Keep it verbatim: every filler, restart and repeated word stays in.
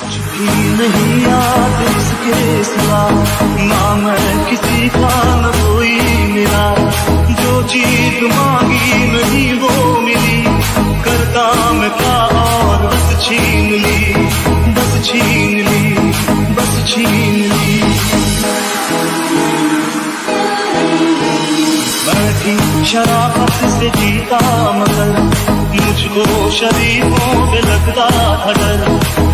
भी नहीं याद इसके सिवा, ना मैं किसी का न कोई मिला। जो चीज मांगी नहीं वो मिली, करता मैं क्या और बस छीन ली, बस छीन ली, बस छीन ली। मैं भी शराफत से जीता मगर मुझको शरीफों पे लगता था डर।